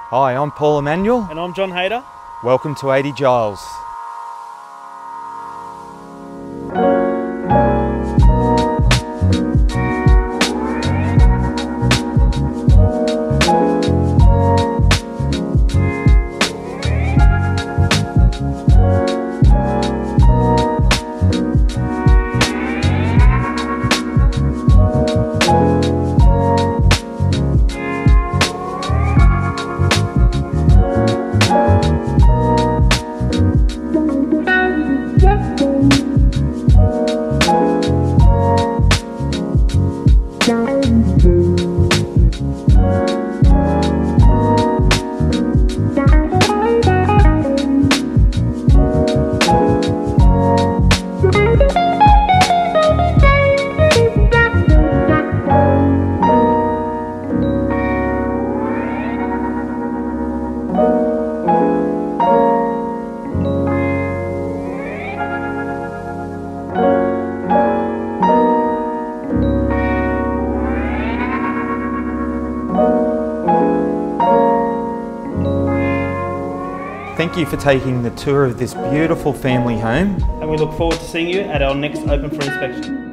Hi, I'm Paul Emanuel. And I'm John Hayter. Welcome to 80 Giles. Thank you for taking the tour of this beautiful family home. And we look forward to seeing you at our next Open for Inspection.